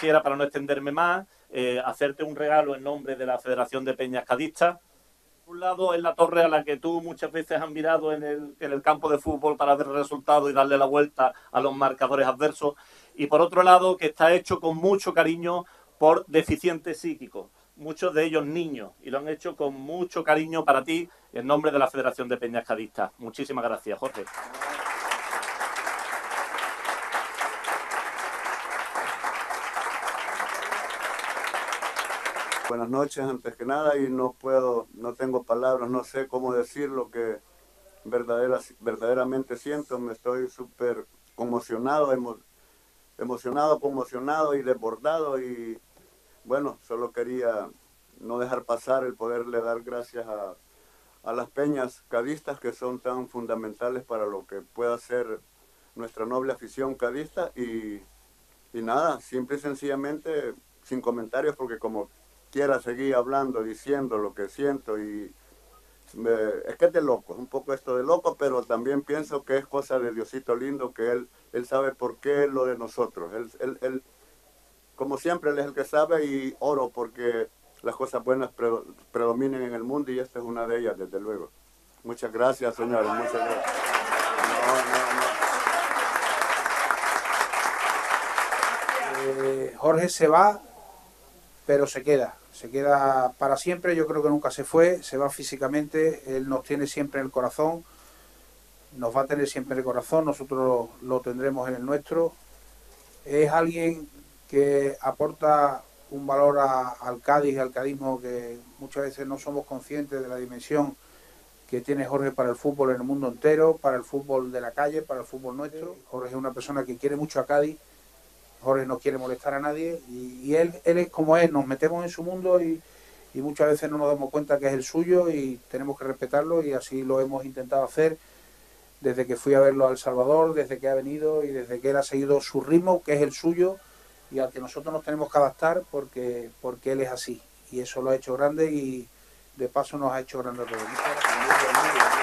quisiera, para no extenderme más, hacerte un regalo en nombre de la Federación de Peñas Cadistas. Por un lado, es la torre a la que tú muchas veces has mirado en el campo de fútbol para ver el resultado y darle la vuelta a los marcadores adversos. Y por otro lado, que está hecho con mucho cariño por deficientes psíquicos, muchos de ellos niños, y lo han hecho con mucho cariño para ti, en nombre de la Federación de Peñas Cadistas. Muchísimas gracias, Jorge. Buenas noches, antes que nada, y no tengo palabras, no sé cómo decir lo que verdaderamente siento. Me estoy súper conmocionado, conmocionado y desbordado, y bueno, solo quería no dejar pasar el poderle dar gracias a las peñas cadistas, que son tan fundamentales para lo que pueda ser nuestra noble afición cadista, y nada, simple y sencillamente sin comentarios, porque como quiera seguir hablando, diciendo lo que siento, y es que es de loco, un poco esto de loco, pero también pienso que es cosa de Diosito lindo, que él sabe por qué lo de nosotros. Él, como siempre, Él es el que sabe, y oro porque las cosas buenas predominen en el mundo, y esta es una de ellas, desde luego. Muchas gracias, señores, muchas gracias. Jorge se va, pero se queda para siempre. Yo creo que nunca se fue, se va físicamente, él nos tiene siempre en el corazón, nos va a tener siempre en el corazón, nosotros lo tendremos en el nuestro. Es alguien que aporta un valor al Cádiz y al cadismo, que muchas veces no somos conscientes de la dimensión que tiene Jorge para el fútbol en el mundo entero, para el fútbol de la calle, para el fútbol nuestro. Jorge es una persona que quiere mucho a Cádiz. Jorge no quiere molestar a nadie, y él es como es, nos metemos en su mundo, y muchas veces no nos damos cuenta que es el suyo, y tenemos que respetarlo, y así lo hemos intentado hacer desde que fui a verlo a El Salvador, desde que ha venido y desde que él ha seguido su ritmo, que es el suyo, y al que nosotros nos tenemos que adaptar porque él es así, y eso lo ha hecho grande, y de paso nos ha hecho grande a todos.